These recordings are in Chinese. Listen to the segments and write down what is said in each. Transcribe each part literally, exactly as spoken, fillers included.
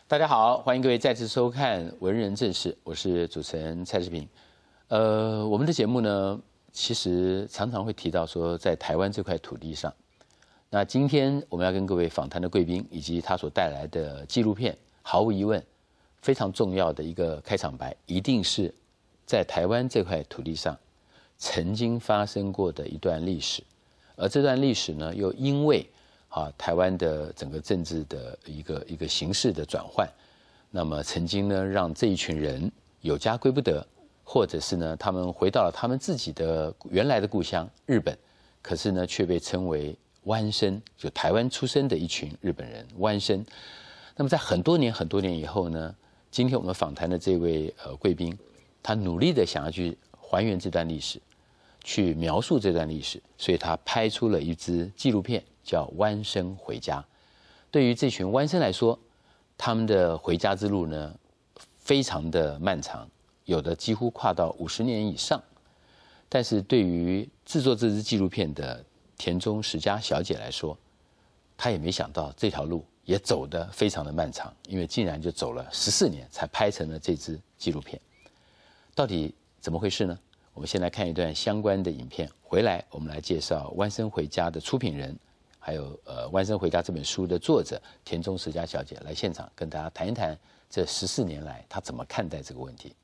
大家好，欢迎各位再次收看《文人正事》，我是主持人蔡志平。呃，我们的节目呢，其实常常会提到说，在台湾这块土地上，那今天我们要跟各位访谈的贵宾以及他所带来的纪录片，毫无疑问非常重要的一个开场白，一定是在台湾这块土地上曾经发生过的一段历史，而这段历史呢，又因为啊，台湾的整个政治的一个一个形势的转换，那么曾经呢，让这一群人有家归不得，或者是呢，他们回到了他们自己的原来的故乡日本，可是呢，却被称为湾生，就台湾出生的一群日本人湾生。那么在很多年很多年以后呢，今天我们访谈的这位呃贵宾，他努力的想要去还原这段历史，去描述这段历史，所以他拍出了一支纪录片。叫湾生回家。对于这群湾生来说，他们的回家之路呢，非常的漫长，有的几乎跨到五十年以上。但是对于制作这支纪录片的田中实佳小姐来说，她也没想到这条路也走得非常的漫长，因为竟然就走了十四年才拍成了这支纪录片。到底怎么回事呢？我们先来看一段相关的影片，回来我们来介绍湾生回家的出品人。还有呃，《湾生回家》这本书的作者田中实佳小姐来现场跟大家谈一谈这十四年来她怎么看待这个问题。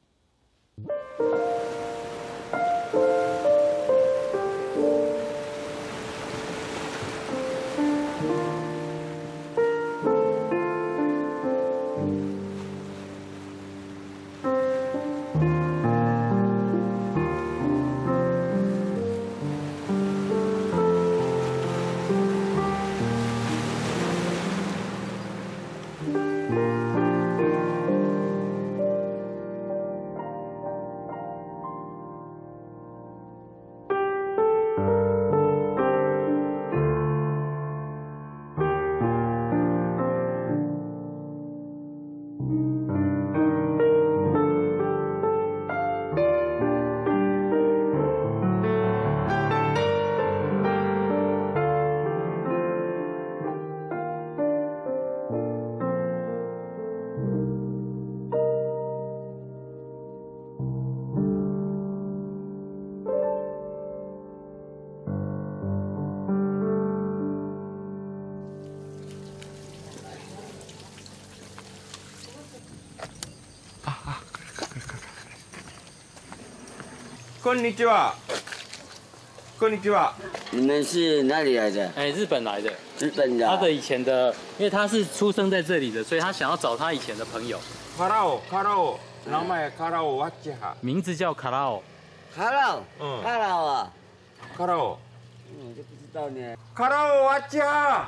こんにちは。こんにちは。 你们是哪里来的？ 哎，日本来的。 日本的。 他的以前的，因为他是出生在这里的，所以他想要找他以前的朋友。 カラオ、カラオ、名前カラオワッチハ。 名字叫卡拉奥。 卡拉， 嗯， 卡拉啊， カラオ。 我就不知道呢。 カラオワッチハ。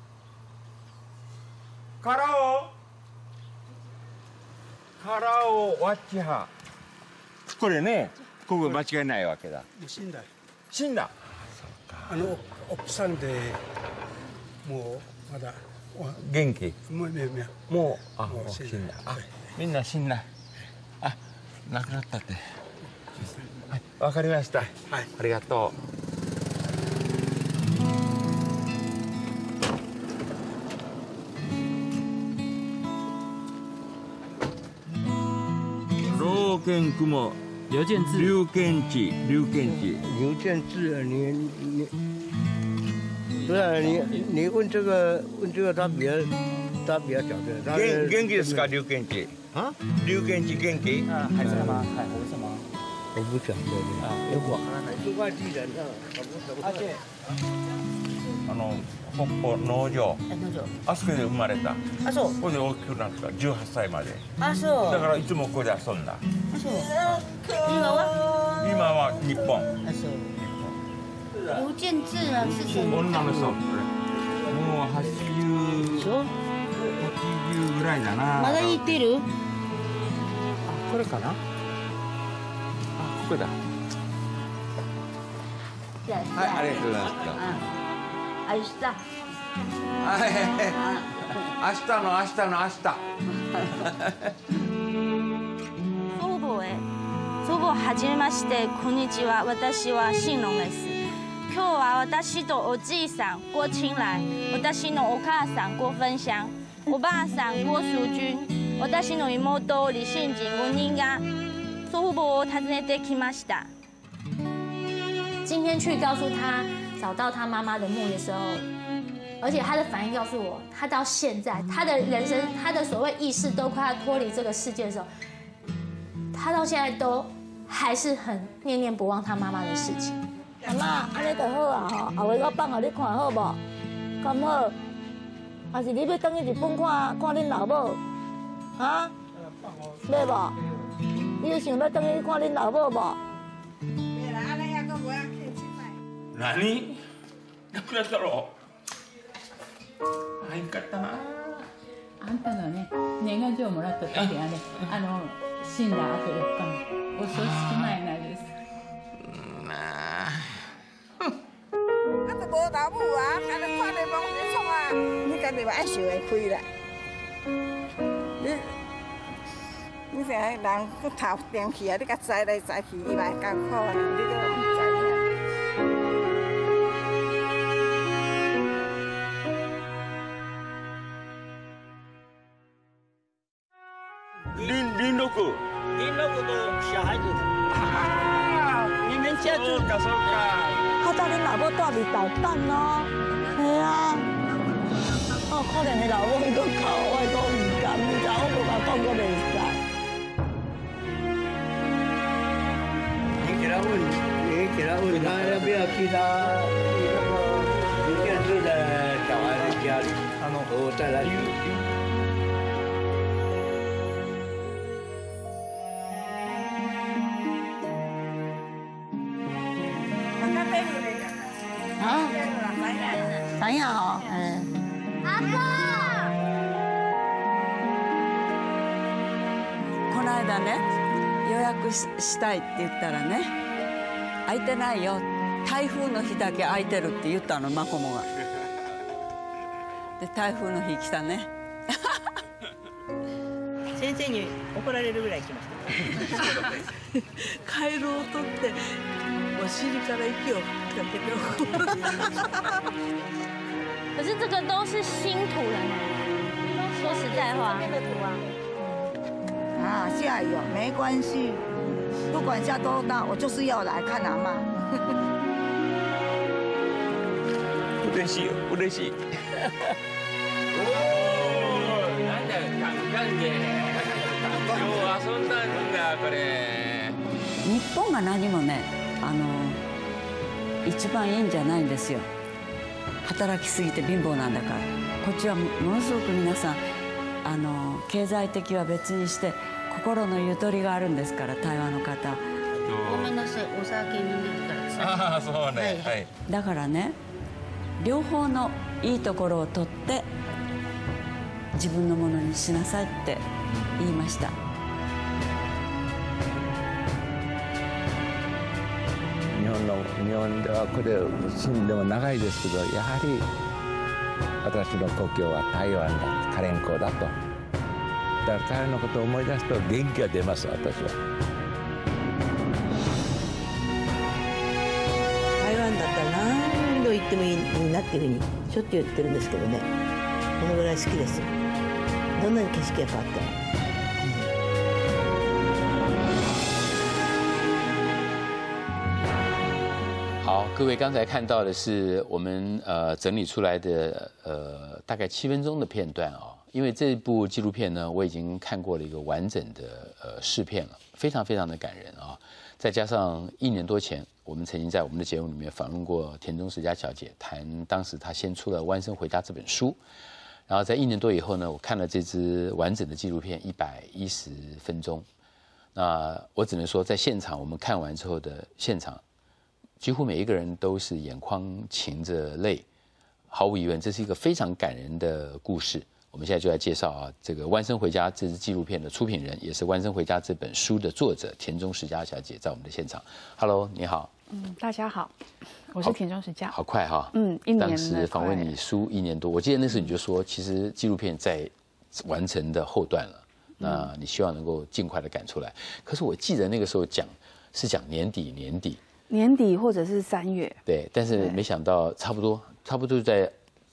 カラオ。カラオワッチハ。これね。ここ間違いないわけだ。 死んだ。 死んだ。 あの奥さんでもうまだ元気。 もうもうもうあもうもう死死んだんだ。あみんな死んだ。あ亡くなったって。はいわかりました。はいありがとう。老健雲。 刘建志， 劉建志，劉建志， 刘建志，你你不是你你问这个问这个他比较他比较晓得。他元元気ですか劉建志？ 啊？ 劉建志元気？ 啊，海在吗？海猴是吗？ 我不晓得啊， 有我是外地人啊，我不而且あの北方農場。 え農場。 あそこで生まれた。 あそう。 ここで大きくなったじゅうはっさいまで。 あそう。 だからいつもここで遊んだ。 あそう。今は？ 今は日本。 あそう。刘建志啊是谁？ 女の人。もう八十そう。 八十ぐらいだな。 まだ生きてる？ あこれかな？あここだ。 じゃあ。 はいありがとうございます。 明日。 はい明日の明日の明日。 祖母へ。祖母はじめまして、こんにちは。私は新郎です。今日は私とおじいさん郭清来、私のお母さん郭芬香、 おばあさん郭淑君、私の妹李信锦五人が祖父母を訪ねてきました。 今天去告诉他找到他妈妈的墓的时候，而且他的反应告诉我，他到现在他的人生，他的所谓意识都快要脱离这个世界的时候，他到现在都还是很念念不忘他妈妈的事情。 阿妈，安尼就好啊吼，后尾我放互你看好无？敢好？还是你要等去日本看看恁老母？啊？要无？你有想要等去看恁老母无？ 何？なくなったろ。相方。 あんたのね、年賀状もらった時はね、あの死んだ後よっかも、お葬式前なんです。 なあ。 啊，都无老母啊，安尼看你忙你创啊，你家己嘛爱想会开啦。你你这人佫头掂去啊，你甲栽来栽去，伊嘛会艰苦啊，你都唔知影。 林林六个。 林六个都小孩子。啊，你们家住？ そうかそうか。 较早恁老母住伫豆蛋咯，系啊。哦，可怜的老母伊个哭，我讲唔敢，唔知我无甲讲过袂使。 你给他问，你给他问他要不要去他那个有电视的小孩的家里，我带他去。 啊，怎样哦？嗯。 阿公。 この間ね、予約ししたいって言ったらね、空いてないよ。台風の日だけ空いてるって言ったの、マコモが。で、台風の日来たね。 先生に怒られるぐらい来ました。 帰ろうとってお尻から息を吹きかけてお可是这个都是新土人哎，说实在话，那个土啊， 啊，下雨没关系，不管下多大，我就是要来看阿妈。 嬉しい嬉しい。おお、なんだカンカンで。今日遊んだんだこれ。 日本が何もね、あの一番いいんじゃないんですよ。働きすぎて貧乏なんだから。こっちはものすごく皆さんあの経済的は別にして心のゆとりがあるんですから、台湾の方。 ごめんなさい、お酒飲んでるからさ。 ああ、そうね。はい。 だからね、両方のいいところを取って自分のものにしなさいって言いました。 日本の日本ではこれ住んでも長いですけど、やはり私の故郷は台湾だ、カレンコだと。だから彼のことを思い出すと元気が出ます、私は。 台湾だったら何度行ってもいいなっていうふうにしょっちゅう言ってるんですけどね、このぐらい好きです。どんなに景色が変わっても。 好，各位刚才看到的是我们呃整理出来的呃大概七分钟的片段啊、哦，因为这部纪录片呢我已经看过了一个完整的呃试片了，非常非常的感人啊、哦，再加上一年多前我们曾经在我们的节目里面访问过田中实佳小姐，谈当时她先出了《弯身回家》这本书，然后在一年多以后呢，我看了这支完整的纪录片一百一十分钟，那我只能说在现场我们看完之后的现场。几乎每一个人都是眼眶噙着泪，毫无疑问，这是一个非常感人的故事。我们现在就来介绍啊，这个《弯身回家》这支纪录片的出品人，也是《弯身回家》这本书的作者田中实佳小姐，在我们的现场。Hello， 你好。 嗯，大家好，我是田中实佳。 好快哈。嗯， 一年。 当时访问你书一年多，我记得那时候你就说，其实纪录片在完成的后段了，那你希望能够尽快的赶出来。可是我记得那个时候讲是讲年底年底。 年底或者是三月， 对，但是没想到差不多，差不多在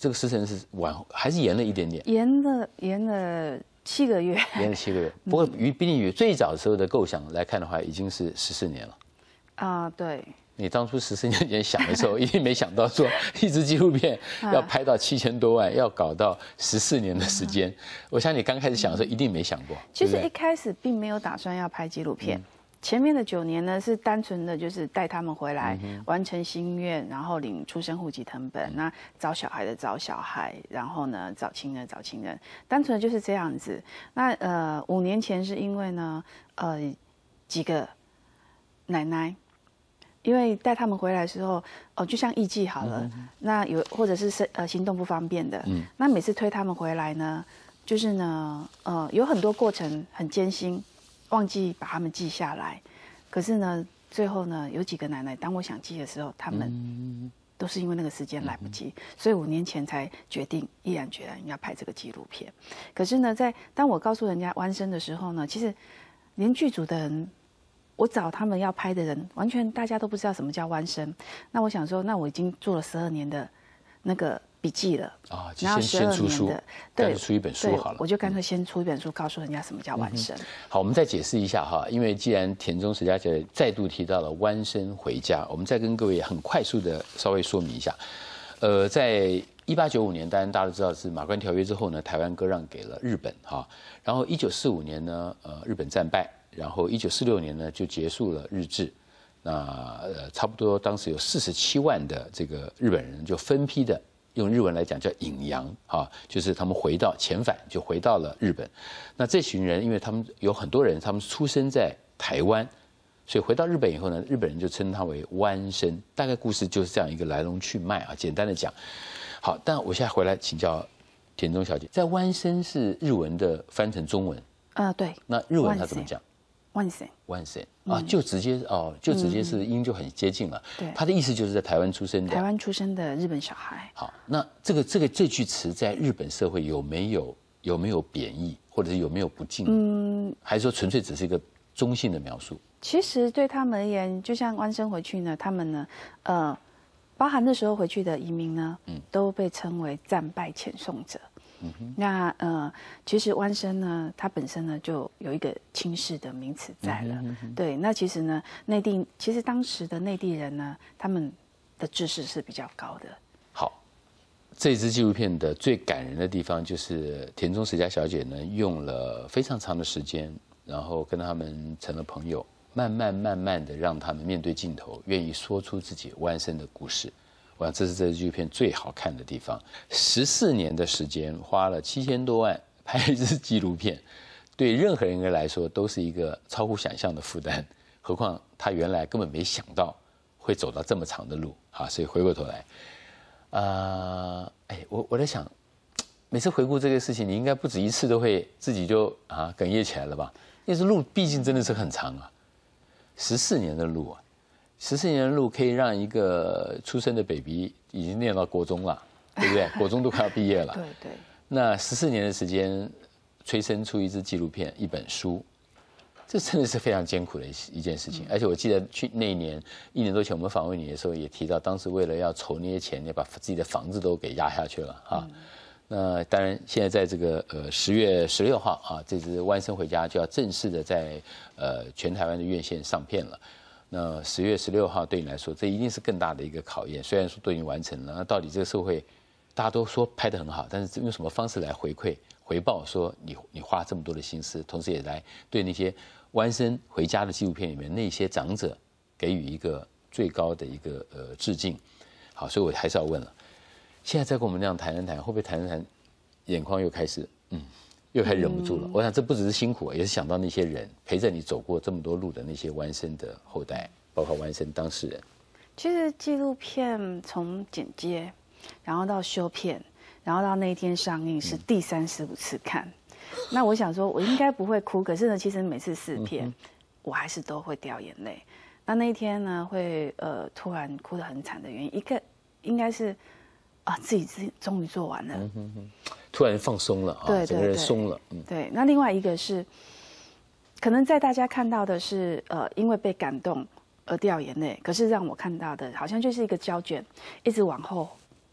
这个时辰是晚还是延了一点点？ 延了延了七个月， 延了七个月。不过与比你与最早时候的构想来看的话，已经是十四年了。 啊、呃，对。 你当初十四年前想的时候，一定没想到说一支纪录片要拍到七千多万，要搞到十四年的时间。我想你刚开始想的时候，一定没想过。 其实一开始并没有打算要拍纪录片。嗯，前面的九年呢，是单纯的就是带他们回来、嗯、完成心愿，然后领出生户籍誊本，嗯、那找小孩的找小孩，然后呢找亲人找亲人，单纯的就是这样子。那呃五年前是因为呢呃几个奶奶。因为带他们回来的时候，哦，就像艺妓好了，嗯、那有或者是呃行动不方便的，嗯，那每次推他们回来呢，就是呢，呃，有很多过程很艰辛，忘记把他们记下来，可是呢，最后呢，有几个奶奶，当我想记的时候，他们都是因为那个时间来不及，嗯、所以五年前才决定毅然决然要拍这个纪录片。可是呢，在当我告诉人家弯身的时候呢，其实连剧组的人。我找他们要拍的人，完全大家都不知道什么叫弯身。那我想说，那我已经做了十二年的那个笔记了啊，然后先出书，对，出一本书好了。 我就干脆先出一本书，告诉人家什么叫弯身。嗯、 好，我们再解释一下哈，因为既然田中石家姐再度提到了弯身回家，我们再跟各位很快速的稍微说明一下。呃，在一八九五年，当然大家都知道是马关条约之后呢，台湾割让给了日本哈。然后一九四五年呢，呃，日本战败。然后一九四六年呢就结束了日治，那呃差不多当时有四十七万的这个日本人就分批的用日文来讲叫引洋啊，就是他们回到遣返就回到了日本。那这群人因为他们有很多人他们出生在台湾，所以回到日本以后呢，日本人就称他为弯身。大概故事就是这样一个来龙去脉啊，简单的讲。好，但我现在回来请教田中小姐，在弯身是日文的翻成中文， 呃对， 那日文它怎么讲？ 万岁， 万岁啊！就直接哦，就直接是音就很接近了。对，他的意思就是在台湾出生的， 台湾出生的日本小孩。 好，那这个这个这句词在日本社会有没有有没有贬义，或者是有没有不敬？嗯，还是说纯粹只是一个中性的描述？ 其实对他们而言，就像弯身回去呢，他们呢，呃，包含那时候回去的移民呢，嗯，都被称为战败遣送者。嗯、那呃，其实弯身呢，它本身呢就有一个轻视的名词在了。嗯、对，那其实呢，内地其实当时的内地人呢，他们的知识是比较高的。 好，这支纪录片的最感人的地方就是田中石家小姐呢，用了非常长的时间，然后跟他们成了朋友，慢慢慢慢的让他们面对镜头，愿意说出自己弯身的故事。我想这是这支纪录片最好看的地方。十四年的时间，花了七千多万拍一支纪录片，对任何人来说都是一个超乎想象的负担。何况他原来根本没想到会走到这么长的路啊！所以回过头来，啊、呃，哎，我我在想，每次回顾这个事情，你应该不止一次都会自己就啊哽咽起来了吧？因为这路毕竟真的是很长啊，十四年的路啊。十四年的路可以让一个出生的 baby 已经念到国中了，对不对？国中都快要毕业了。 对对。 那十四年的时间，催生出一支纪录片、一本书，这真的是非常艰苦的一一件事情。嗯、而且我记得去那一年，一年多前我们访问你的时候，也提到当时为了要筹那些钱，也把自己的房子都给压下去了啊。嗯、那当然，现在在这个呃十月十六号啊，这支《弯身回家》就要正式的在呃全台湾的院线上片了。那十月十六号对你来说，这一定是更大的一个考验。虽然说都已经完成了，那到底这个社会，大家都说拍得很好，但是用什么方式来回馈、回报？说你你花这么多的心思，同时也来对那些弯身回家的纪录片里面那些长者给予一个最高的一个呃致敬。好，所以我还是要问了，现在再跟我们那样谈一谈，会不会谈一谈，眼眶又开始嗯？又开始忍不住了。我想这不只是辛苦，也是想到那些人陪着你走过这么多路的那些弯身的后代，包括弯身当事人。 其实纪录片从剪接，然后到修片，然后到那一天上映是第三十五次看。嗯、那我想说，我应该不会哭，可是呢，其实每次试片，嗯、我还是都会掉眼泪。那那一天呢，会呃突然哭得很惨的原因，一个应该是啊自己自己终于做完了。嗯哼哼， 突然放松了啊，对对对，整个人松了。嗯， 对。那另外一个是，可能在大家看到的是，呃，因为被感动而掉眼泪，可是让我看到的，好像就是一个胶卷，一直往后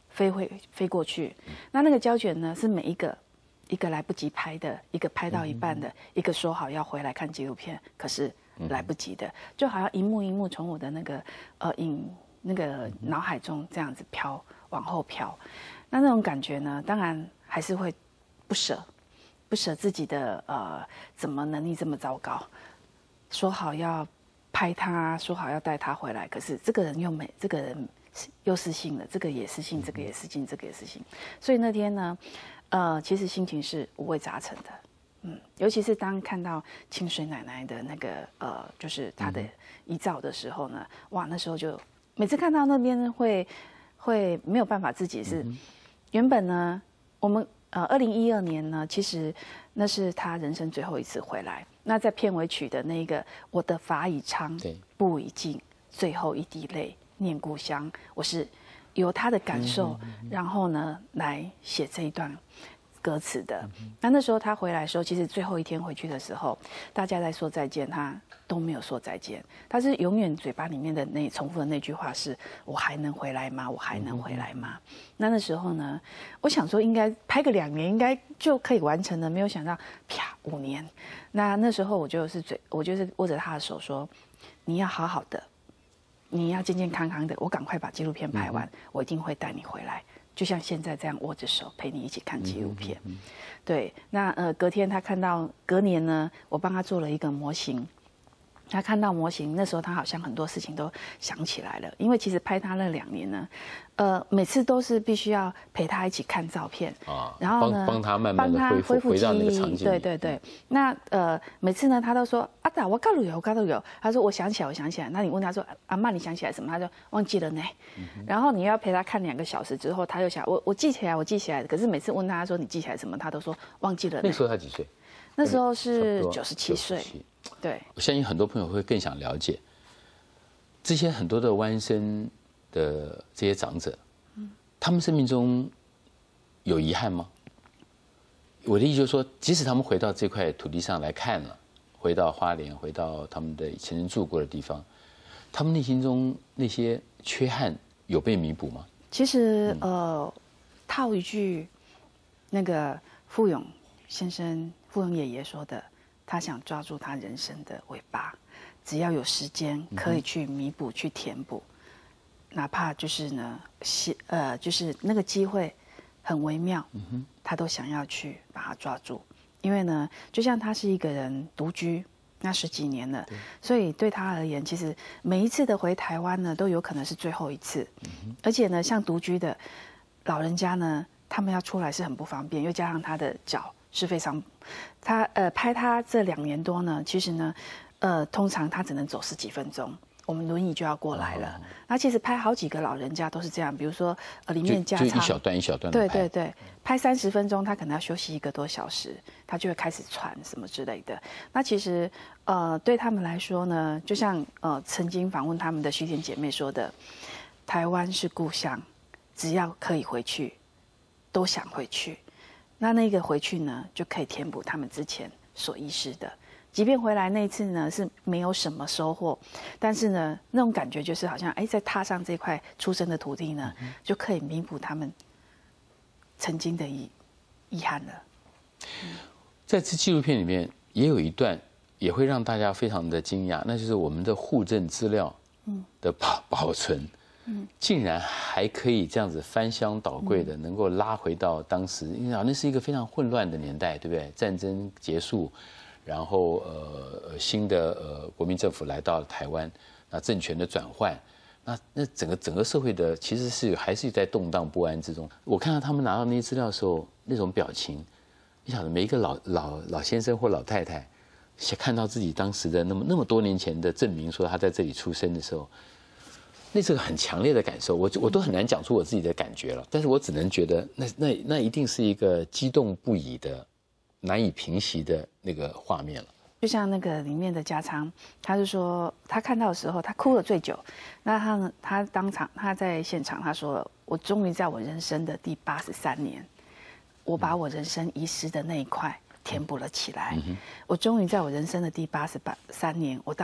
飞回飞过去。那那个胶卷呢，是每一个一个来不及拍的，一个拍到一半的，一个说好要回来看纪录片，可是来不及的，就好像一幕一幕从我的那个呃影那个脑海中这样子飘往后飘。那那种感觉呢，当然还是会不舍，不舍自己的呃怎么能力这么糟糕，说好要拍他，说好要带他回来，可是这个人又没这个人。又失信了，这个也失信，这个也失信，这个也失信。所以那天呢，呃，其实心情是五味杂陈的，嗯，尤其是当看到清水奶奶的那个呃，就是她的遗照的时候呢，哇，那时候就每次看到那边会会没有办法自己是，原本呢，我们呃二零一二年呢，其实那是她人生最后一次回来。那在片尾曲的那个我的发已苍，步已尽，最后一滴泪。念故乡，我是由他的感受，然后呢来写这一段歌词的。那那时候他回来的时候，其实最后一天回去的时候，大家在说再见，他都没有说再见，他是永远嘴巴里面的那重复的那句话是：我还能回来吗？我还能回来吗？那那时候呢，我想说应该拍个两年应该就可以完成了，没有想到啪五年。那那时候我就是嘴，我就是握着他的手说：你要好好的。你要健健康康的，我赶快把纪录片拍完，嗯、我一定会带你回来，就像现在这样握着手陪你一起看纪录片。嗯嗯嗯、对，那呃隔天他看到，隔年呢，我帮他做了一个模型。他看到模型，那时候他好像很多事情都想起来了，因为其实拍他那两年呢，呃，每次都是必须要陪他一起看照片啊，然后呢， 帮他慢慢的恢复恢复记忆， 对对对。那呃，每次呢，他都说阿达，我告诉有，我告诉有。他说我想起来，我想起来。那你问他说阿嬷，你想起来什么？他就忘记了呢。嗯、然后你要陪他看两个小时之后，他又想我我记起来，我记起来。可是每次问他说你记起来什么，他都说忘记了。 那时候他几岁？ 那时候是九十七岁。对， 我相信很多朋友会更想了解这些很多的湾生的这些长者，嗯，他们生命中有遗憾吗？我的意思就是说，即使他们回到这块土地上来看了，回到花莲，回到他们的前人住过的地方，他们内心中那些缺憾有被弥补吗？ 其实，嗯、呃，套一句那个傅勇先生、傅勇爷爷说的。他想抓住他人生的尾巴，只要有时间可以去弥补、去填补，哪怕就是呢，呃，就是那个机会很微妙，他都想要去把它抓住。因为呢，就像他是一个人独居那十几年了，所以对他而言，其实每一次的回台湾呢，都有可能是最后一次。而且呢，像独居的老人家呢，他们要出来是很不方便，又加上他的脚。是非常，他呃拍他这两年多呢，其实呢，呃通常他只能走十几分钟，我们轮椅就要过来了。哦、那其实拍好几个老人家都是这样，比如说呃里面加插就一小段一小段对对对，拍三十分钟，他可能要休息一个多小时，他就会开始喘什么之类的。那其实呃对他们来说呢，就像呃曾经访问他们的徐田姐妹说的，台湾是故乡，只要可以回去，都想回去。那那个回去呢，就可以填补他们之前所遗失的。即便回来那一次呢是没有什么收获，但是呢，那种感觉就是好像哎，在踏上这块出生的土地呢，嗯、就可以弥补他们曾经的遗遗憾了。 嗯、在这纪录片里面也有一段，也会让大家非常的惊讶，那就是我们的户政资料的保保存。嗯，竟然还可以这样子翻箱倒柜的，能够拉回到当时，因为那是一个非常混乱的年代，对不对？战争结束，然后呃新的呃国民政府来到台湾，那政权的转换，那那整个整个社会的其实是还是在动荡不安之中。我看到他们拿到那些资料的时候，那种表情，你晓得每一个老老老先生或老太太，看到自己当时的那么那么多年前的证明，说他在这里出生的时候。那是个很强烈的感受，我我都很难讲出我自己的感觉了，但是我只能觉得那那那一定是一个激动不已的、难以平息的那个画面了。 就像那个里面的家昌，他就说他看到的时候，他哭了最久。那他呢？他当场他在现场他说：“我终于在我人生的第八十三年，我把我人生遗失的那一块填补了起来。嗯、我终于在我人生的第八十三年，我到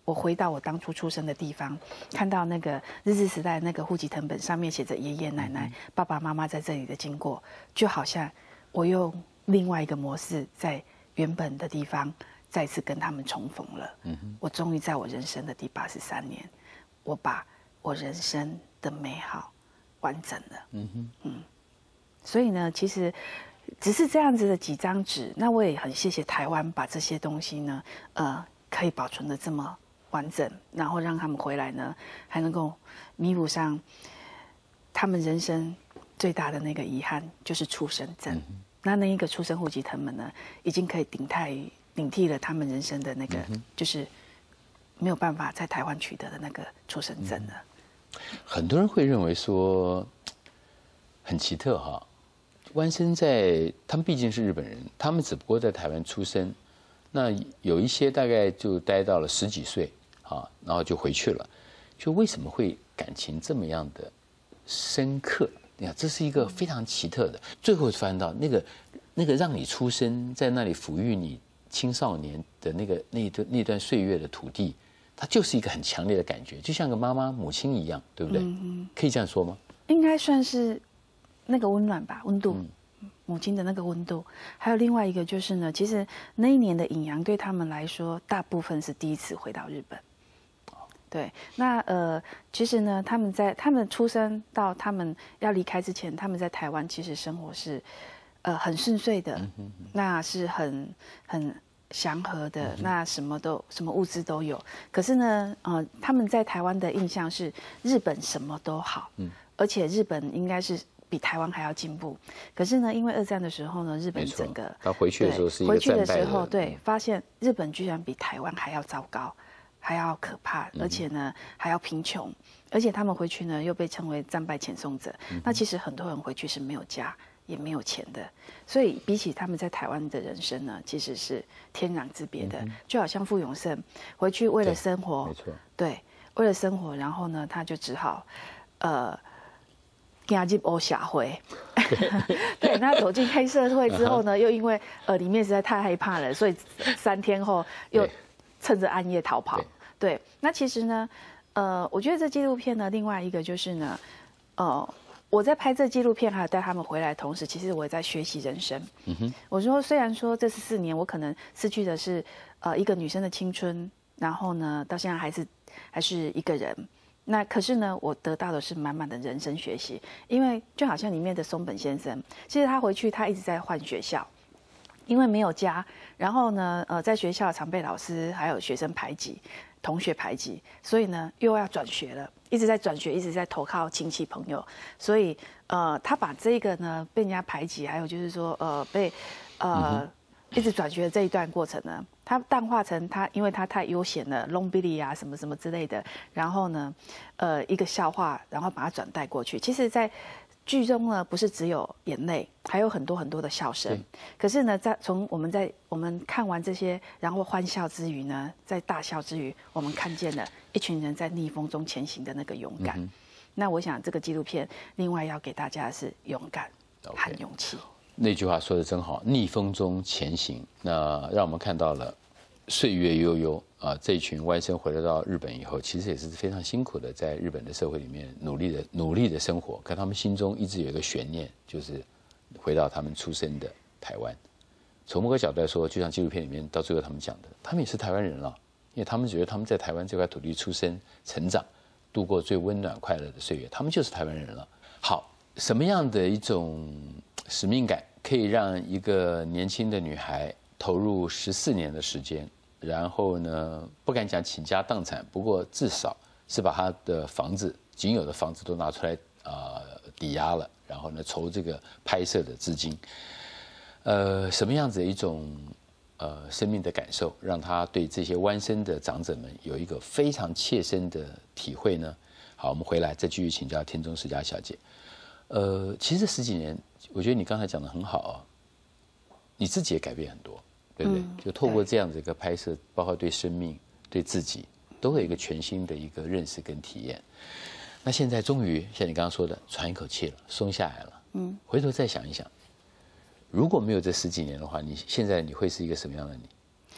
我回到我当初出生的地方，看到那个日治时代那个户籍誊本上面写着爷爷奶奶、爸爸妈妈在这里的经过，就好像我用另外一个模式在原本的地方再次跟他们重逢了。嗯哼，我终于在我人生的第八十三年，我把我人生的美好完整了。嗯哼，嗯，所以呢，其实只是这样子的几张纸，那我也很谢谢台湾把这些东西呢，呃，可以保存的这么完整，然后让他们回来呢，还能够弥补上他们人生最大的那个遗憾，就是出生证。嗯、那那一个出生户籍誊本呢，已经可以顶替顶替了他们人生的那个，嗯、就是没有办法在台湾取得的那个出生证了。 嗯、很多人会认为说，很奇特哈，湾生在他们毕竟是日本人，他们只不过在台湾出生，那有一些大概就待到了十几岁。啊，然后就回去了，就为什么会感情这么样的深刻？你看，这是一个非常奇特的。最后发现到那个那个让你出生在那里抚育你青少年的那个那段那段岁月的土地，它就是一个很强烈的感觉，就像个妈妈母亲一样，对不对？嗯、可以这样说吗？ 应该算是那个温暖吧，温度。嗯母亲的那个温度，还有另外一个就是呢，其实那一年的尹阳对他们来说，大部分是第一次回到日本。对，那呃，其实呢，他们在他们出生到他们要离开之前，他们在台湾其实生活是呃很顺遂的，嗯、哼哼那是很很祥和的，嗯、那什么都什么物资都有。可是呢，呃，他们在台湾的印象是日本什么都好，嗯、而且日本应该是比台湾还要进步。可是呢，因为二战的时候呢，日本整个他回去的时候是一个回去的时候，对，发现日本居然比台湾还要糟糕。还要可怕，而且呢还要贫穷，而且他们回去呢又被称为战败遣送者。嗯、那其实很多人回去是没有家也没有钱的，所以比起他们在台湾的人生呢，其实是天壤之别的。嗯、就好像傅永胜回去为了生活， 没错， 对，为了生活，然后呢他就只好呃。加入欧社会，对，那走进黑社会之后呢，又因为呃里面实在太害怕了，所以三天后又趁着暗夜逃跑。对，那其实呢，呃，我觉得这纪录片呢，另外一个就是呢，呃，我在拍这纪录片还有带他们回来的同时，其实我也在学习人生。嗯哼，我说虽然说这十四年我可能失去的是呃一个女生的青春，然后呢到现在还是还是一个人。那可是呢，我得到的是满满的人生学习，因为就好像里面的松本先生，其实他回去他一直在换学校，因为没有家，然后呢，呃，在学校常被老师还有学生排挤，同学排挤，所以呢又要转学了，一直在转学，一直在投靠亲戚朋友，所以呃，他把这个呢被人家排挤，还有就是说呃被呃。嗯一直转学的这一段过程呢，他淡化成他，因为他太悠闲了 ，long billy 啊，什么什么之类的，然后呢，呃，一个笑话，然后把它转带过去。其实，在剧中呢，不是只有眼泪，还有很多很多的笑声。可是呢，在从我们在我们看完这些，然后欢笑之余呢，在大笑之余，我们看见了一群人在逆风中前行的那个勇敢。嗯、那我想，这个纪录片另外要给大家的是勇敢和勇气。Okay. 那句话说的真好，逆风中前行。那让我们看到了岁月悠悠啊，这一群湾生回来到日本以后，其实也是非常辛苦的，在日本的社会里面努力的努力的生活。可他们心中一直有一个悬念，就是回到他们出生的台湾。从某个角度来说，就像纪录片里面到最后他们讲的，他们也是台湾人了，因为他们觉得他们在台湾这块土地出生、成长，度过最温暖快乐的岁月，他们就是台湾人了。好，什么样的一种使命感可以让一个年轻的女孩投入十四年的时间，然后呢，不敢讲倾家荡产，不过至少是把她的房子仅有的房子都拿出来啊、呃、抵押了，然后呢筹这个拍摄的资金。呃，什么样子的一种呃生命的感受，让她对这些湾生的长者们有一个非常切身的体会呢？好，我们回来再继续请教田中世佳小姐。呃，其实这十几年，我觉得你刚才讲的很好啊，你自己也改变很多，对不对？嗯、就透过这样子一个拍摄，包括对生命、对自己，都有一个全新的一个认识跟体验。那现在终于像你刚刚说的，喘一口气了，松下来了。嗯，回头再想一想，如果没有这十几年的话，你现在你会是一个什么样的你？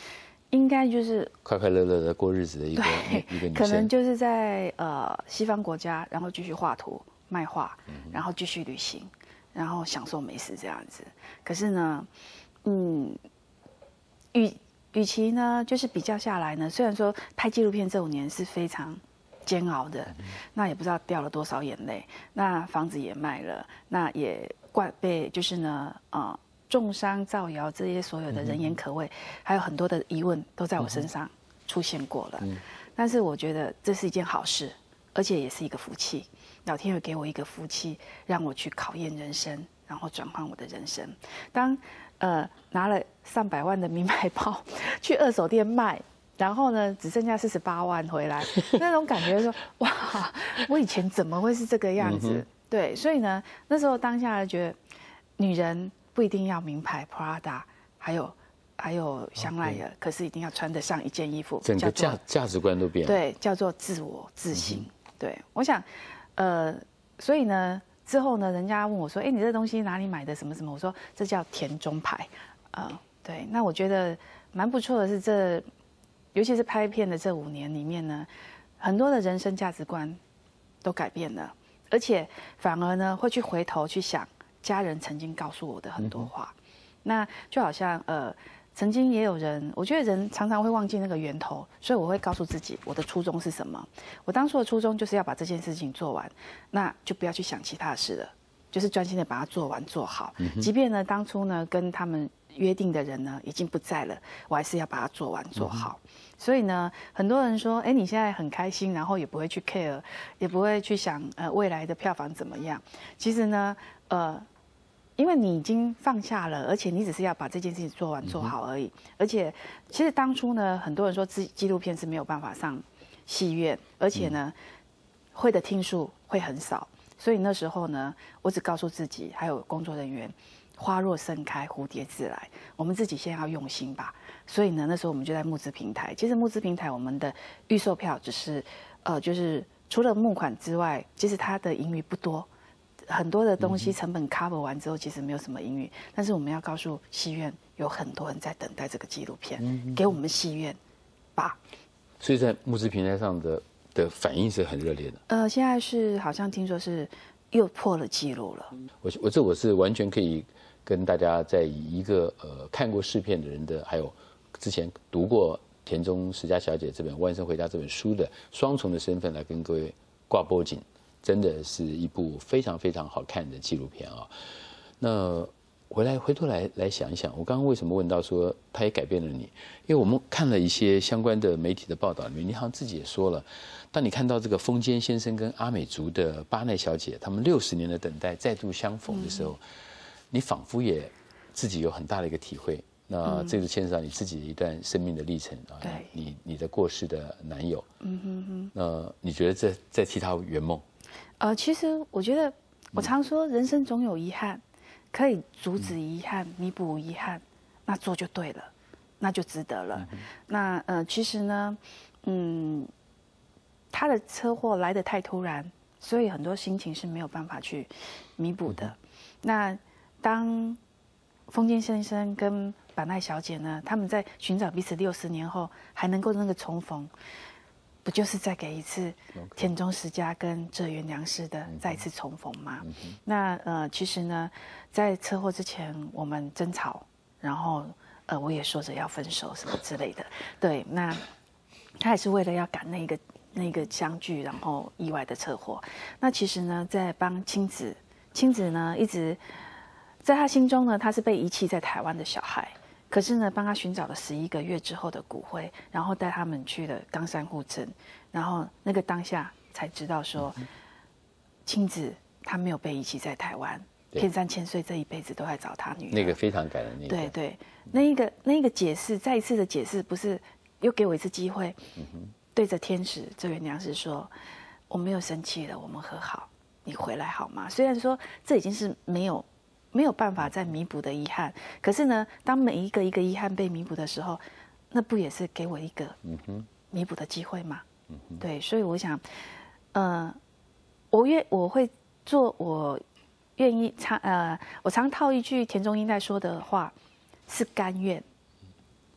应该就是快快乐乐的过日子的一个一个女生， 可能就是在呃西方国家，然后继续画图卖画， 嗯然后继续旅行，然后享受美食这样子。可是呢，嗯，与与其呢就是比较下来呢，虽然说拍纪录片这五年是非常煎熬的， 嗯那也不知道掉了多少眼泪，那房子也卖了，那也怪被就是呢呃。重伤造谣这些所有的人言可畏，还有很多的疑问都在我身上出现过了。嗯、但是我觉得这是一件好事，而且也是一个福气。老天爷给我一个福气，让我去考验人生，然后转换我的人生。当呃拿了上百万的名牌包去二手店卖，然后呢只剩下四十八万回来，那种感觉说哇，我以前怎么会是这个样子？嗯、对，所以呢那时候当下觉得女人。不一定要名牌 Prada， 还有还有香奈儿， okay. 可是一定要穿得上一件衣服。 整个价价值观都变了。 对，叫做自我自信。嗯、对，我想，呃，所以呢，之后呢，人家问我说：“哎，你这东西哪里买的？什么什么？”我说：“这叫田中牌。”呃，对，那我觉得蛮不错的是这，尤其是拍片的这五年里面呢，很多的人生价值观都改变了，而且反而呢会去回头去想。家人曾经告诉我的很多话，嗯、那就好像呃，曾经也有人，我觉得人常常会忘记那个源头，所以我会告诉自己，我的初衷是什么？我当初的初衷就是要把这件事情做完，那就不要去想其他的事了，就是专心的把它做完做好。嗯、即便呢，当初呢跟他们约定的人呢已经不在了，我还是要把它做完做好。嗯、所以呢，很多人说，哎，你现在很开心，然后也不会去 care， 也不会去想呃未来的票房怎么样。其实呢，呃。因为你已经放下了，而且你只是要把这件事情做完做好而已。嗯、而且，其实当初呢，很多人说纪纪录片是没有办法上戏院，而且呢，嗯、会的听数会很少。所以那时候呢，我只告诉自己还有工作人员，花若盛开，蝴蝶自来。我们自己先要用心吧。所以呢，那时候我们就在募资平台。其实募资平台我们的预售票只是，呃，就是除了募款之外，其实它的盈余不多。很多的东西成本 cover 完之后，其实没有什么盈余，但是我们要告诉戏院，有很多人在等待这个纪录片，嗯、给我们戏院吧。 所以在募资平台上的的反应是很热烈的。 呃，现在是好像听说是又破了纪录了。 我我这我是完全可以跟大家在以一个呃看过试片的人的，还有之前读过田中石家小姐这本《万圣回家》这本书的双重的身份来跟各位挂脖颈。真的是一部非常非常好看的纪录片啊！那回来回头来来想一想，我刚刚为什么问到说它也改变了你？因为我们看了一些相关的媒体的报道里面，你好像自己也说了，当你看到这个风间先生跟阿美族的巴奈小姐他们六十年的等待再度相逢的时候，嗯、你仿佛也自己有很大的一个体会。那这个牵涉到你自己的一段生命的历程啊， 对， 你你的过世的男友， 嗯哼哼， 那你觉得这在替他圆梦？ 呃，其实我觉得，我常说人生总有遗憾，可以阻止遗憾、弥补遗憾，那做就对了，那就值得了。嗯、那呃，其实呢，嗯，他的车祸来得太突然，所以很多心情是没有办法去弥补的。嗯、那当风间先生跟板奈小姐呢，他们在寻找彼此六十年后还能够那个重逢。不就是再给一次田中石家跟浙原良师的再一次重逢吗？嗯、那呃，其实呢，在车祸之前我们争吵，然后呃，我也说着要分手什么之类的。对，那他也是为了要赶那个那个相聚，然后意外的车祸。那其实呢，在帮亲子，亲子呢一直在他心中呢，他是被遗弃在台湾的小孩。可是呢，帮他寻找了十一个月之后的骨灰，然后带他们去了冈山户镇，然后那个当下才知道说，嗯、亲子他没有被遗弃在台湾，片山千岁这一辈子都在找他女儿。 那个非常感人，那个对对，那一个那一个解释，再一次的解释，不是又给我一次机会，嗯、对着天使这位娘子说，我没有生气了，我们和好，你回来好吗？虽然说这已经是没有。没有办法再弥补的遗憾，可是呢，当每一个一个遗憾被弥补的时候，那不也是给我一个弥补的机会吗？嗯、对，所以我想，呃，我愿我会做我愿意常呃，我常套一句田中英代说的话，是甘愿，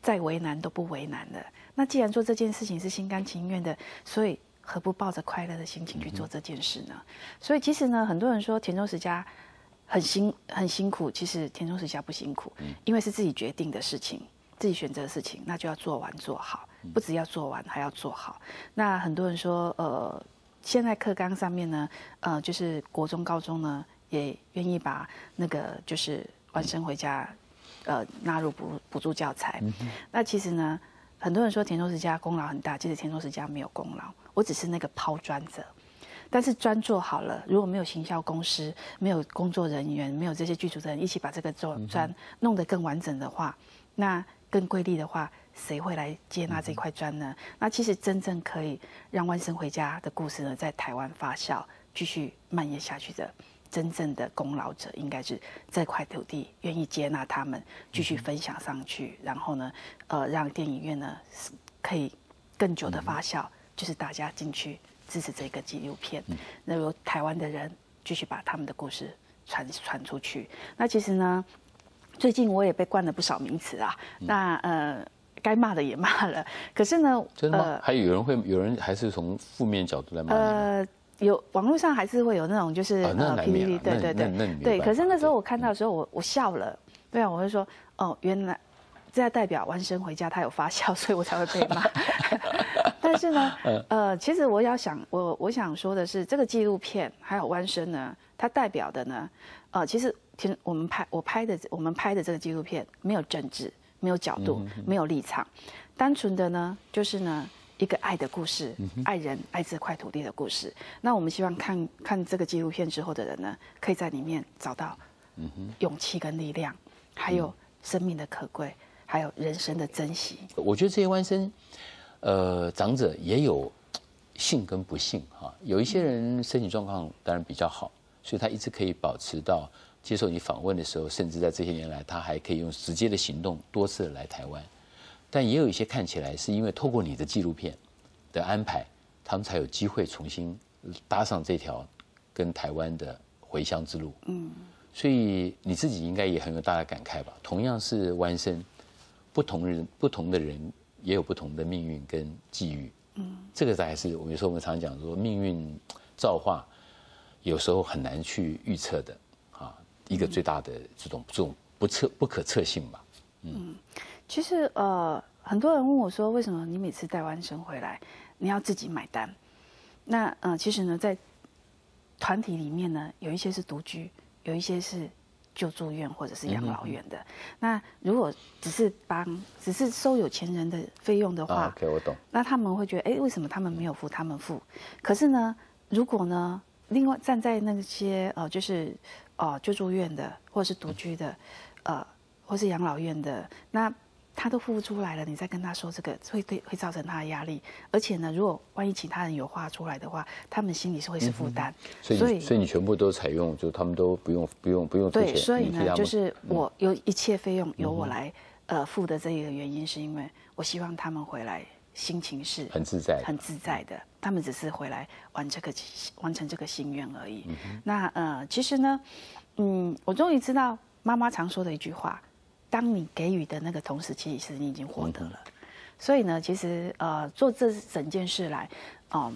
再为难都不为难的。那既然做这件事情是心甘情愿的，所以何不抱着快乐的心情去做这件事呢？所以其实呢，很多人说田中实家很辛很辛苦，其实田中实家不辛苦，因为是自己决定的事情，自己选择的事情，那就要做完做好，不只要做完，还要做好。那很多人说，呃，现在课纲上面呢，呃，就是国中、高中呢，也愿意把那个就是弯生回家。呃，纳入补补助教材，嗯、那其实呢，很多人说田中实家功劳很大，其实田中实家没有功劳，我只是那个抛砖者。但是砖做好了，如果没有行销公司，没有工作人员，没有这些剧组的人一起把这个砖弄得更完整的话，那更瑰丽的话，谁会来接纳这块砖呢？那其实真正可以让弯生回家的故事呢，在台湾发酵，继续蔓延下去的。真正的功劳者应该是这块土地愿意接纳他们，继续分享上去，然后呢，呃，让电影院呢可以更久的发酵，就是大家进去支持这个纪录片，那由台湾的人继续把他们的故事传传出去。那其实呢，最近我也被灌了不少名词啊，那呃。该骂的也骂了，可是呢， 真的吗？呃、还有人会有人还是从负面角度来骂你？ 呃，有网络上还是会有那种就是呃 P P T， 对对对对。可是那时候我看到的时候，我我笑了，对啊，我会说哦，原来这代表弯生回家他有发酵，所以我才会被骂。但是呢，呃，其实我要想我我想说的是，这个纪录片还有弯生呢，它代表的呢，呃，其实天我们拍我拍的我们拍的这个纪录片没有政治。没有角度，嗯、没有立场，单纯的呢，就是呢一个爱的故事，嗯、爱人爱这块土地的故事。那我们希望看看这个纪录片之后的人呢，可以在里面找到勇气跟力量，嗯、还有生命的可贵，还有人生的珍惜。 我觉得这些弯生，呃，长者也有幸跟不幸哈。有一些人身体状况当然比较好，所以他一直可以保持到。接受你访问的时候，甚至在这些年来，他还可以用直接的行动多次来台湾。但也有一些看起来是因为透过你的纪录片的安排，他们才有机会重新搭上这条跟台湾的回乡之路。嗯，所以你自己应该也很有大的感慨吧？同样是弯生，不同人不同的人也有不同的命运跟际遇。嗯，这个还是我们有时候我们常讲说，命运造化有时候很难去预测的。一个最大的这种这种不测不可测性吧，嗯， 嗯其实呃，很多人问我说，为什么你每次带弯生回来，你要自己买单？那呃，其实呢，在团体里面呢，有一些是独居，有一些是救助院或者是养老院的。嗯、那如果只是帮，只是收有钱人的费用的话、 啊、，OK， 我懂。 那他们会觉得，哎，为什么他们没有付，他们付？可是呢，如果呢，另外站在那些呃，就是。哦，救助院的，或者是独居的，呃，或是养老院的，那他都付不出来了，你再跟他说这个，会对会造成他的压力。而且呢，如果万一其他人有画出来的话，他们心里是会是负担、嗯。 所以，所以，所以你全部都采用，就他们都不用不用不用出钱。 对，所以呢，就是我有一切费用由我来、嗯、呃付的这一个原因，是因为我希望他们回来心情是很自在、 很自在的。他们只是回来完这个完成这个心愿而已。嗯、那呃，其实呢，嗯，我终于知道妈妈常说的一句话：当你给予的那个同时，其实你已经获得了。嗯、所以呢，其实呃，做这整件事来，嗯，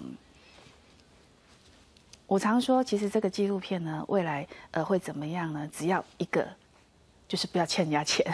我常说，其实这个纪录片呢，未来呃会怎么样呢？只要一个，就是不要欠人家钱，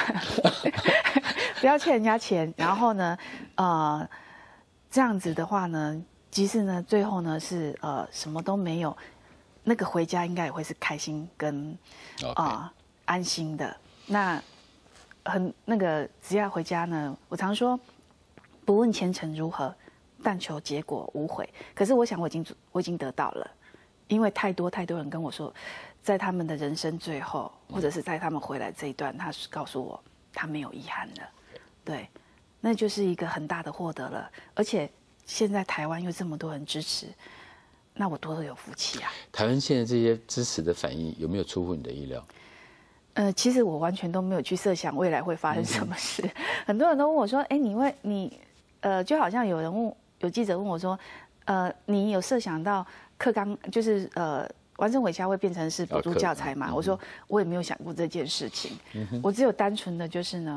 不要欠人家钱，然后呢，呃。这样子的话呢，即使呢最后呢是呃什么都没有，那个回家应该也会是开心跟啊、呃、安心的。那很那个只要回家呢，我常说不问前程如何，但求结果无悔。可是我想我已经我已经得到了，因为太多太多人跟我说，在他们的人生最后，或者是在他们回来这一段，他告诉我他没有遗憾了，对。那就是一个很大的获得了，而且现在台湾又这么多人支持，那我多么有福气啊！ 台湾现在这些支持的反应有没有出乎你的意料？ 呃，其实我完全都没有去设想未来会发生什么事。嗯、很多人都问我说：“哎，你会你呃，就好像有人问，有记者问我说，呃，你有设想到课纲就是呃，弯生回家会变成是补助教材吗？”哦、我说我也没有想过这件事情，嗯、我只有单纯的就是呢。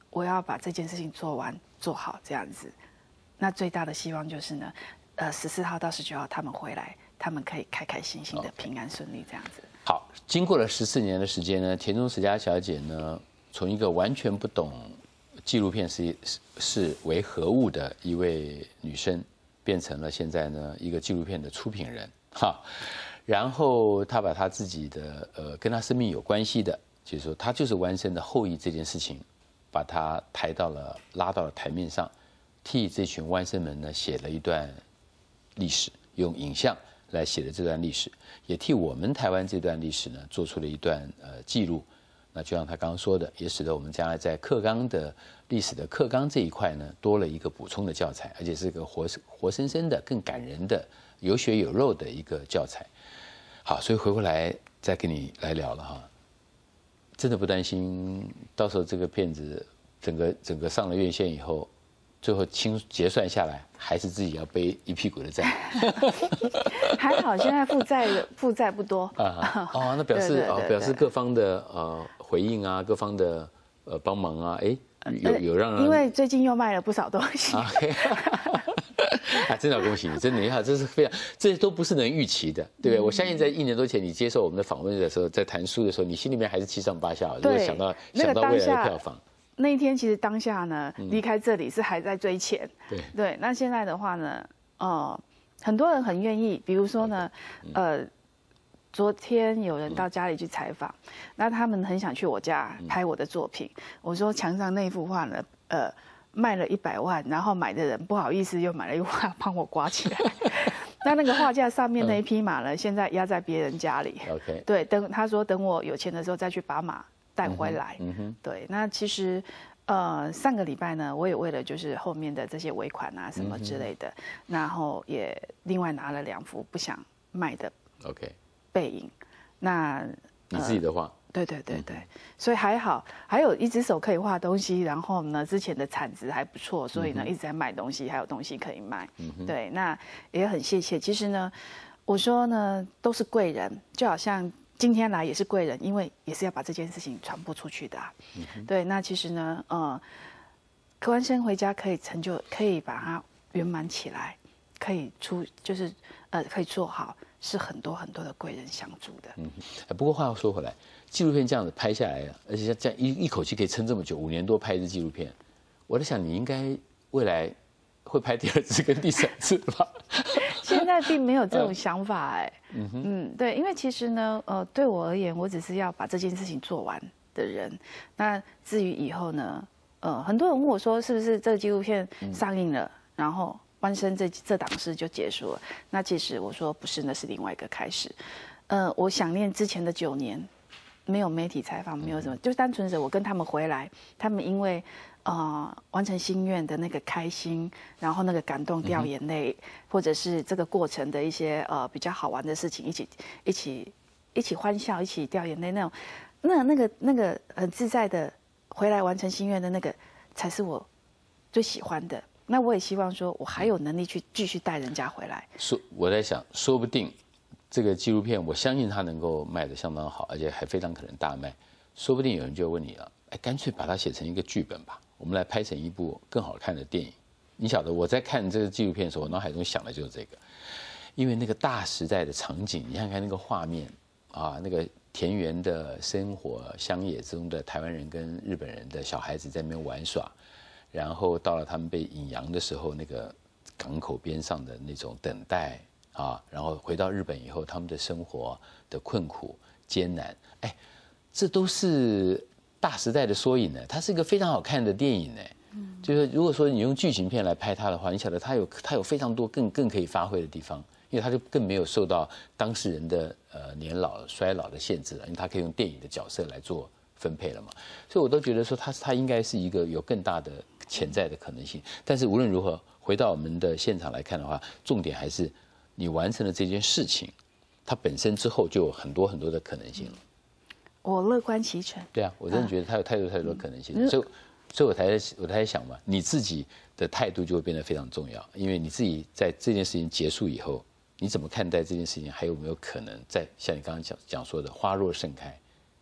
我要把这件事情做完做好这样子。那最大的希望就是呢，呃，十四号到十九号他们回来，他们可以开开心心的、平安顺利这样子。 好，经过了十四年的时间呢，田中实佳小姐呢，从一个完全不懂纪录片是是为何物的一位女生，变成了现在呢一个纪录片的出品人，哈。然后她把她自己的呃跟她生命有关系的，就是说她就是湾生的后裔这件事情，把她抬到了拉到了台面上，替这群湾生们呢写了一段历史，用影像来写的这段历史，也替我们台湾这段历史呢做出了一段呃记录。那就像他刚刚说的，也使得我们将来在课纲的历史的课纲这一块呢，多了一个补充的教材，而且是个活活生生的、更感人的、有血有肉的一个教材。好，所以回过来再跟你来聊了哈，真的不担心到时候这个片子整个整个上了院线以后，最后清结算下来，还是自己要背一屁股的债。 还好，现在负债负债不多啊。哦，那表示哦，表示各方的呃回应啊，各方的呃帮忙啊，哎，有有让人。 因为最近又卖了不少东西。 OK。啊，真的要恭喜你，真的，你看，这是非常，这都不是能预期的，对不对？我相信在一年多前你接受我们的访问的时候，在谈书的时候，你心里面还是七上八下，如果想到想到未来的票房。 那一天其实当下呢，离开这里是还在追钱， 对对。那现在的话呢，呃，很多人很愿意，比如说呢，呃，昨天有人到家里去采访，那他们很想去我家拍我的作品，我说墙上那幅画呢，呃，卖了一百万，然后买的人不好意思又买了一画帮我刮起来。那那个画架上面那一匹马呢，现在压在别人家里。 OK， 对，等他说等我有钱的时候再去把马带回来。嗯哼，对，那其实，呃，上个礼拜呢，我也为了就是后面的这些尾款啊什么之类的，嗯、然后也另外拿了两幅不想卖的 OK 背影。那你自己的画？呃、 对对对对，所以还好，还有一只手可以画东西，然后呢，之前的产值还不错，所以呢、嗯、一直在卖东西，还有东西可以卖。嗯、对，那也很谢谢。其实呢，我说呢，都是贵人，就好像。今天来也是贵人，因为也是要把这件事情传播出去的、啊嗯。对，那其实呢，呃，柯湾生回家可以成就，可以把它圆满起来，可以出，就是呃，可以做好，是很多很多的贵人相助的。 嗯，不过话又说回来，纪录片这样子拍下来，而且这样一一口气可以撑这么久，五年多拍一支纪录片，我在想你应该未来会拍第二次跟第三次吧？ 现在并没有这种想法哎、欸，嗯嗯，对，因为其实呢，呃，对我而言，我只是要把这件事情做完的人。那至于以后呢，呃，很多人问我说，是不是这个纪录片上映了，嗯、然后湾生这这档事就结束了？那其实我说不是，那是另外一个开始。呃，我想念之前的九年，没有媒体采访，没有什么，就单纯是我跟他们回来，他们因为。呃，完成心愿的那个开心，然后那个感动掉眼泪，嗯、或者是这个过程的一些呃比较好玩的事情，一起一起一起欢笑，一起掉眼泪那种，那那个那个很自在的回来完成心愿的那个，才是我最喜欢的。那我也希望说，我还有能力去继续带人家回来。 说我在想，说不定这个纪录片，我相信它能够卖得相当好，而且还非常可能大卖。说不定有人就问你了，哎，干脆把它写成一个剧本吧。我们来拍成一部更好看的电影。你晓得我在看这个纪录片的时候，我脑海中想的就是这个，因为那个大时代的场景，你看看那个画面啊，那个田园的生活，乡野中的台湾人跟日本人的小孩子在那边玩耍，然后到了他们被引洋的时候，那个港口边上的那种等待啊，然后回到日本以后，他们的生活的困苦艰难，哎，这都是。大时代的缩影呢，它是一个非常好看的电影呢。嗯，就是如果说你用剧情片来拍它的话，你晓得它有它有非常多更更可以发挥的地方，因为它就更没有受到当事人的呃年老衰老的限制了，因为它可以用电影的角色来做分配了嘛。所以我都觉得说它它应该是一个有更大的潜在的可能性。但是无论如何，回到我们的现场来看的话，重点还是你完成了这件事情，它本身之后就有很多很多的可能性了。 我乐观其成。 对啊，我真的觉得它有太多太多可能性，嗯、所以，所以我才我才想嘛，你自己的态度就会变得非常重要，因为你自己在这件事情结束以后，你怎么看待这件事情，还有没有可能在像你刚刚讲讲说的花若盛开？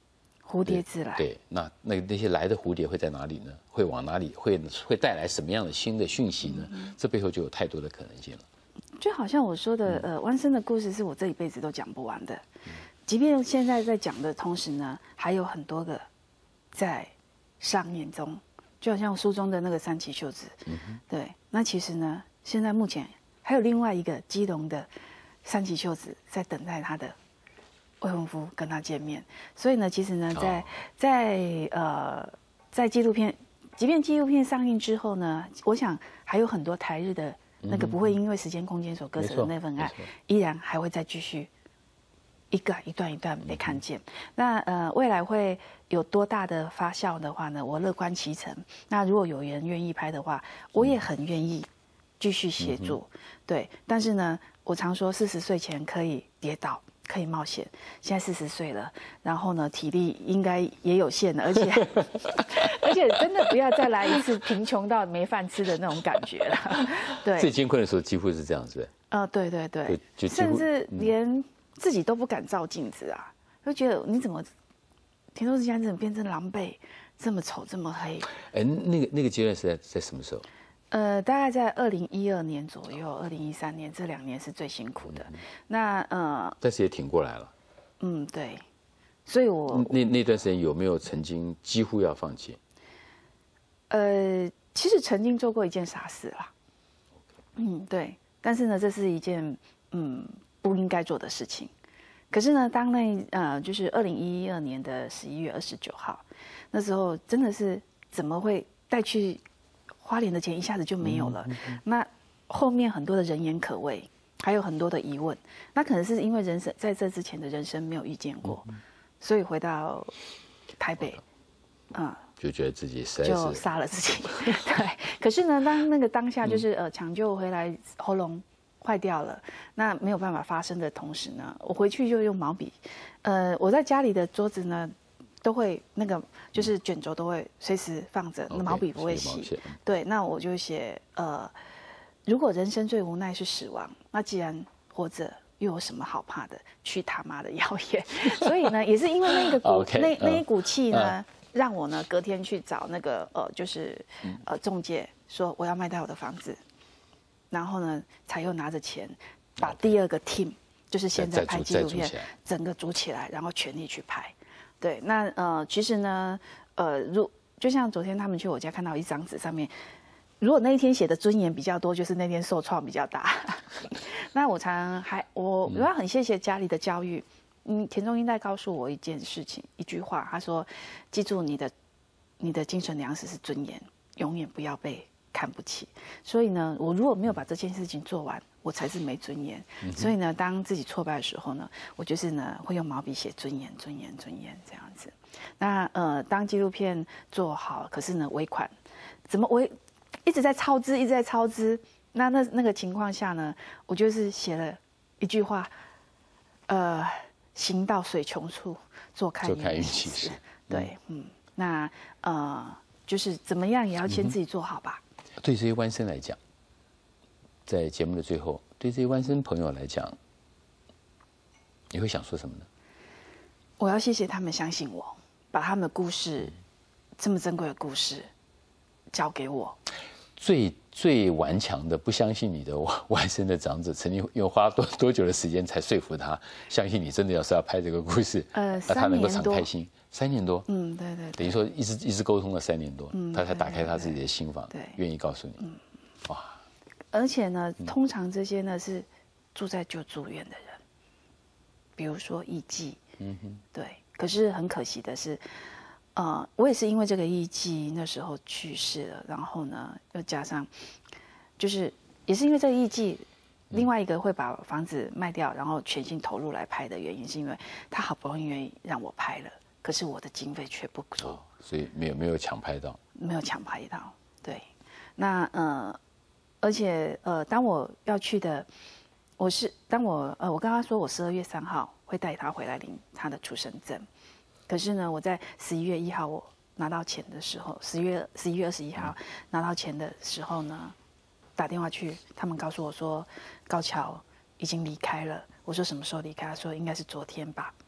蝴蝶自来。 对，那那那些来的蝴蝶会在哪里呢？会往哪里？会会带来什么样的新的讯息呢？嗯、这背后就有太多的可能性了。 就好像我说的，呃，湾生的故事是我这一辈子都讲不完的，即便现在在讲的同时呢，还有很多个在上演中，就好像书中的那个三崎秀子，嗯、对，那其实呢，现在目前还有另外一个基隆的三崎秀子在等待他的未婚夫跟他见面，所以呢，其实呢，在、哦、在呃在纪录片，即便纪录片上映之后呢，我想还有很多台日的那个不会因为时间空间所割舍的那份爱，依然还会再继续一个一段一段被看见。嗯、那呃未来会有多大的发酵的话呢？我乐观其成。那如果有人愿意拍的话，我也很愿意继续协助。嗯、对，但是呢，我常说四十岁前可以跌倒。可以冒险，现在四十岁了，然后呢，体力应该也有限了，而且而且真的不要再来一次贫穷到没饭吃的那种感觉了。对， 最艰困的时候几乎是这样子。 呃，对对对，甚至连自己都不敢照镜子啊，就觉得你怎么田中志香怎么变成狼狈，这么丑，这么黑？ 哎，那个那个阶段是在在什么时候？ 呃，大概在二零一二年左右，二零一三年这两年是最辛苦的。嗯、那呃， 但是也挺过来了。 嗯，对。所以我那那段时间有没有曾经几乎要放弃？ 呃，其实曾经做过一件傻事啦。嗯，对。但是呢，这是一件嗯不应该做的事情。可是呢，当那呃就是二零一二年的十一月二十九号，那时候真的是怎么会带去？花莲的钱一下子就没有了，嗯嗯、那后面很多的人言可畏，还有很多的疑问。那可能是因为人生在这之前的人生没有遇见过，嗯、所以回到台北，嗯， 就觉得自己实在是就杀了自己。对，可是呢，当那个当下就是呃抢救回来，喉咙坏掉了，那没有办法发声的同时呢，我回去就用毛笔，呃，我在家里的桌子呢。都会那个就是卷轴都会随时放着，那毛笔不会洗。对，那我就写呃，如果人生最无奈是死亡，那既然活着又有什么好怕的？去他妈的谣言！所以呢，也是因为那个股 okay, 那那一股气呢，嗯、让我呢隔天去找那个呃就是呃中介说我要卖掉我的房子，然后呢才又拿着钱把第二个 team 就是现在拍纪录片整个组起来，然后全力去拍。对，那呃，其实呢，呃，如就像昨天他们去我家看到一张纸上面，如果那一天写的尊严比较多，就是那天受创比较大。那我常还我我要很谢谢家里的教育，嗯，田中英代告诉我一件事情，一句话，他说：记住你的你的精神粮食是尊严，永远不要被看不起。所以呢，我如果没有把这件事情做完，我才是没尊严。嗯、所以呢，当自己挫败的时候呢，我就是呢会用毛笔写尊严、尊严、尊严这样子。那呃，当纪录片做好，可是呢尾款怎么尾一直在超支，一直在超支。那那那个情况下呢，我就是写了一句话，呃，行到水穷处，坐看云起时。对，嗯，那呃，就是怎么样也要先自己做好吧。 嗯、对这些湾生来讲。在节目的最后，对这些湾生朋友来讲，你会想说什么呢？ 我要谢谢他们相信我，把他们的故事，这么珍贵的故事，交给我。 最最顽强的不相信你的湾生的长者，曾经又花多多久的时间才说服他相信你真的要是要拍这个故事？ 呃， 让他能够敞开心。三年多， 嗯，对 对, 对， 等于说一直一直沟通了三年多，嗯、他才打开他自己的心房，对，愿意告诉你，嗯，哇。 而且呢，通常这些呢是住在救助院的人，比如说艺妓，嗯哼，对。可是很可惜的是，呃，我也是因为这个艺妓那时候去世了，然后呢又加上，就是也是因为这个艺妓，另外一个会把房子卖掉，然后全心投入来拍的原因，是因为他好不容易愿意让我拍了，可是我的经费却不足，哦、 所以没有没有抢拍到， 没有抢拍到，对。那呃。而且呃，当我要去的，我是当我呃，我跟他说我十二月三号会带他回来领他的出生证，可是呢，我在十一月一号我拿到钱的时候，十月十一月二十一号拿到钱的时候呢，打电话去，他们告诉我说高桥已经离开了。我说什么时候离开？他说应该是昨天吧。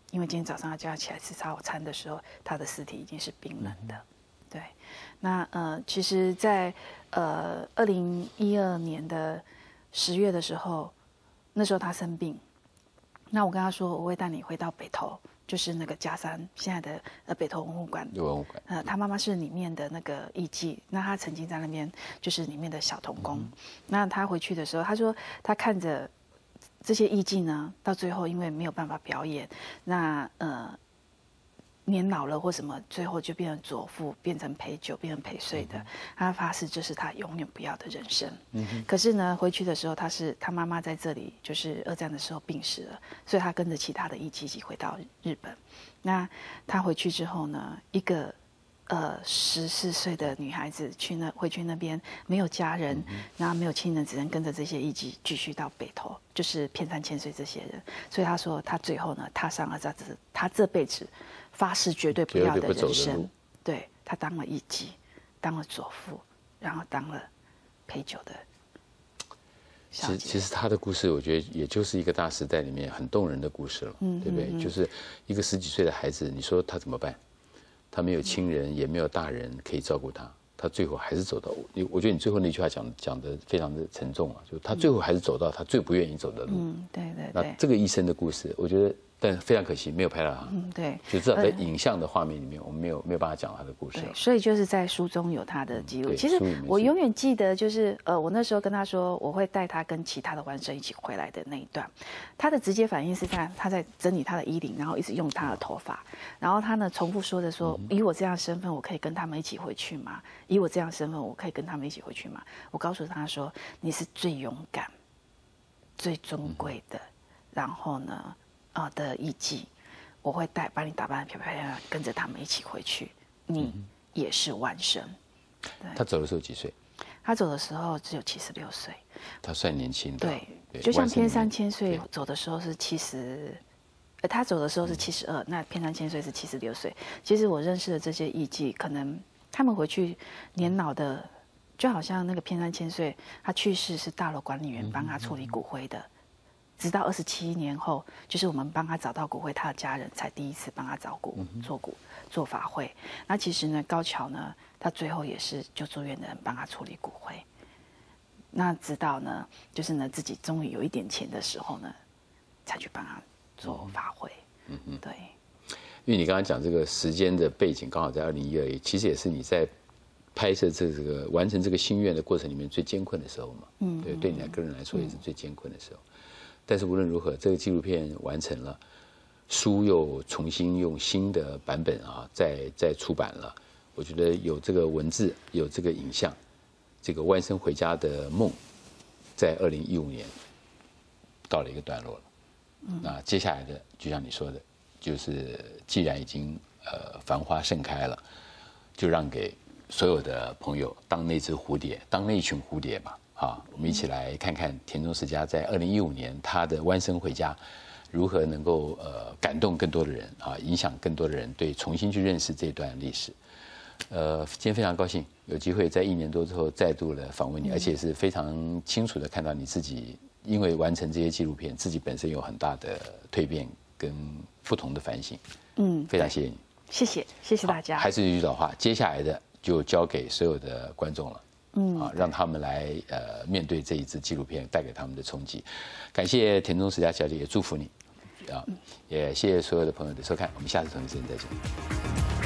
因为今天早上他叫他起来吃早餐的时候，他的尸体已经是冰冷的。嗯、对，那呃，其实在，在呃二零一二年的十月的时候，那时候他生病，那我跟他说，我会带你回到北投。就是那个嘉山现在的呃北投文物馆， 文物馆， 呃，他妈妈是里面的那个艺妓，那他曾经在那边就是里面的小童工。嗯、那他回去的时候，他说他看着这些艺妓呢，到最后因为没有办法表演，那呃年老了或什么，最后就变成左腹，变成陪酒，变成陪睡的。嗯、他发誓这是他永远不要的人生。嗯、可是呢，回去的时候，他是他妈妈在这里，就是二战的时候病逝了，所以他跟着其他的艺妓一起回到日本。那他回去之后呢，一个呃十四岁的女孩子去那回去那边没有家人，嗯、然后没有亲人，只能跟着这些艺妓继续到北投，就是片山千岁这些人。所以他说，他最后呢，踏上了这他这辈子发誓绝对不要的人生。对，他当了艺妓，当了左妇，然后当了陪酒的。 其实，其实他的故事，我觉得也就是一个大时代里面很动人的故事了，嗯、对不对？嗯、就是一个十几岁的孩子，你说他怎么办？他没有亲人，也没有大人可以照顾他，他最后还是走到你。我觉得你最后那句话讲讲的非常的沉重啊，就他最后还是走到他最不愿意走的路。 嗯，对对对。 那这个一生的故事，我觉得。但非常可惜，没有拍到他。 嗯，对， 就至少在影像的画面里面，我们没有没有办法讲他的故事。 对，所以就是在书中有他的记录。其实我永远记得，就是呃，我那时候跟他说，我会带他跟其他的玩生一起回来的那一段，他的直接反应是在他在整理他的衣领，然后一直用他的头发，然后他呢重复说着说，嗯、以我这样身份，我可以跟他们一起回去吗？以我这样身份，我可以跟他们一起回去吗？我告诉他说，你是最勇敢、最尊贵的，嗯、然后呢，呃的艺妓。我会带把你打扮得漂漂亮亮，跟着他们一起回去。你也是万生。 他走的时候几岁？ 他走的时候只有七十六岁。 他算年轻的。 对，对就像偏山千岁走的时候是七十，呃，他走的时候是七十二，那偏山千岁是七十六岁。其实我认识的这些艺妓，可能他们回去年老的，就好像那个偏山千岁，他去世是大楼管理员帮他处理骨灰的。嗯直到二十七年后，就是我们帮他找到骨灰，他的家人才第一次帮他找骨、做骨、做法会。那其实呢，高桥呢，他最后也是就住院的人帮他处理骨灰。那直到呢，就是呢自己终于有一点钱的时候呢，才去帮他做法会。嗯嗯，对。 因为你刚刚讲这个时间的背景刚好在二零一二，其实也是你在拍摄这这个完成这个心愿的过程里面最艰困的时候嘛。嗯，对，对你个人来说也是最艰困的时候。但是无论如何，这个纪录片完成了，书又重新用新的版本啊，再再出版了。我觉得有这个文字，有这个影像，这个万生回家的梦，在二零一五年到了一个段落了。嗯、那接下来的，就像你说的，就是既然已经呃繁花盛开了，就让给所有的朋友当那只蝴蝶，当那一群蝴蝶吧。好，我们一起来看看田中十佳在二零一五年他的弯生回家，如何能够呃感动更多的人啊，影响更多的人对重新去认识这段历史。呃，今天非常高兴有机会在一年多之后再度的访问你，而且是非常清楚的看到你自己因为完成这些纪录片，自己本身有很大的蜕变跟不同的反省。嗯，非常谢谢你， 谢谢谢谢大家。 还是一句老话，接下来的就交给所有的观众了。嗯啊，让他们来呃面对这一支纪录片带给他们的冲击。感谢田中十佳小姐，也祝福你啊，也谢谢所有的朋友的收看，我们下次同一时间再见。